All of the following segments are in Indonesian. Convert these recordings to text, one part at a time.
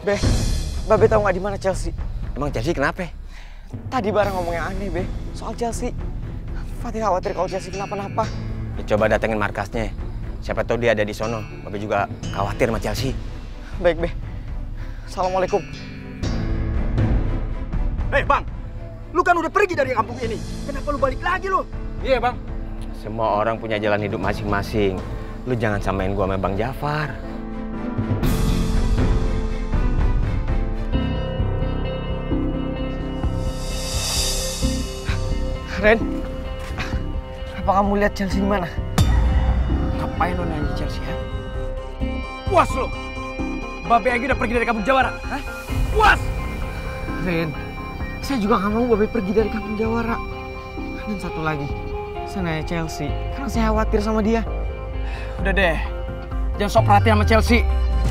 Be, Babe tahu nggak di mana Chelsea? Emang Chelsea kenapa? Tadi bareng ngomong yang aneh, Be. Soal Chelsea. Fatih khawatir kalau Chelsea kenapa-napa. Ya, coba datengin markasnya. Siapa tahu dia ada di sono. Babe juga khawatir sama Chelsea. Baik, Be. Assalamualaikum. Hei, Bang. Lu kan udah pergi dari kampung ini. Kenapa lu balik lagi lu? Iya, Bang. Semua orang punya jalan hidup masing-masing. Lu jangan samain gua sama Bang Jafar. Ren, apa kamu lihat Chelsea di mana? Ngapain lu nanya Chelsea ya? Puas lo. Babe Agi udah pergi dari kampung Jawara. Hah? Puas. Ren, saya juga nggak mau Babe pergi dari kampung Jawara. Dan satu lagi, saya nanya Chelsea karena saya khawatir sama dia. Udah deh. Jangan sok perhatian sama Chelsea.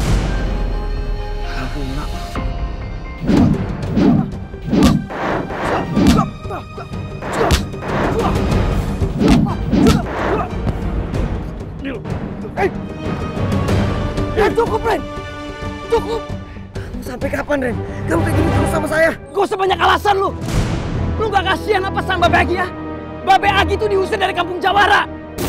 Cukup, Ren! Cukup! Kamu sampai kapan, Ren? Kamu kayak gini terus sama saya? Gak usah banyak alasan lu. Lu gak kasihan apa sama Babe Agi ya? Babe Agi tuh diusir dari kampung Jawara.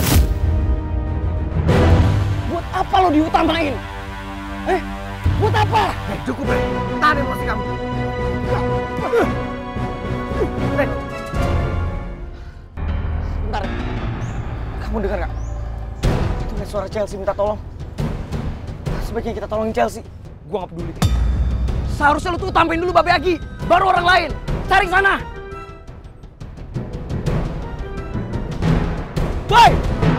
Buat apa lo diutamain? Buat apa? Cukup, Ren. Tahan emosi kamu. Ren. Bentar. Kamu dengar gak? Itu kayak suara Chelsea minta tolong. Sebaiknya kita tolongin Chelsea. Gua gak peduli. Seharusnya lu tuh utamain dulu Babe Agi. Baru orang lain. Cari sana. Boy!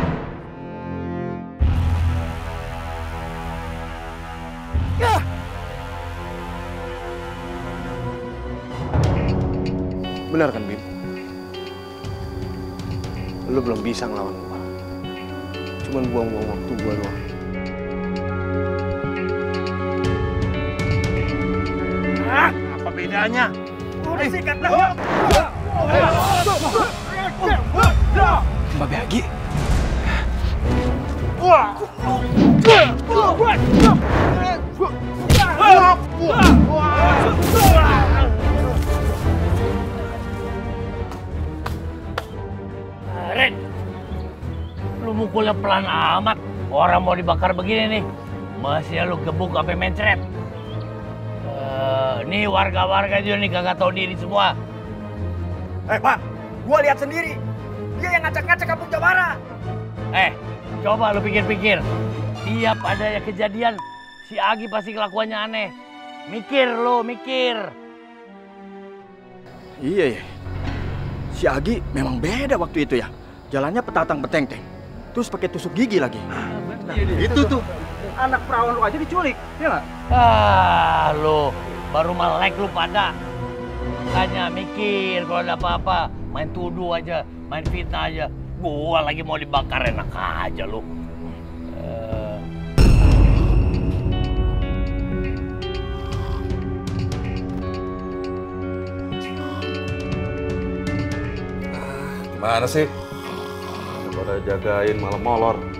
Ya! Benar kan, Bim? Lu belum bisa ngelawan gua. Cuman buang-buang waktu gua doang. Apa bedanya? Udah sikat lah. Babe Agi. Ren, lu mukulnya pelan amat. Orang mau dibakar begini nih. Masih lu gebuk sampai mencret. Nih warga-warga juga nih kagak tahu diri semua. Bang, gua lihat sendiri. Dia yang ngacak-ngacak kampung Jawara. Coba lu pikir-pikir. Tiap ada kejadian, si Agi pasti kelakuannya aneh. Mikir lu, mikir. Iya ya. Si Agi memang beda waktu itu ya. Jalannya petatang beteng-teng. Terus pakai tusuk gigi lagi. Itu tuh. Anak perawan lu aja diculik, ya nggak? Lu baru melek lu pada. Makanya mikir kalau ada apa-apa. Main tuduh aja, main fitnah aja. Gua lagi mau dibakar, enak aja lu. Gimana sih? Pada jagain malam molor.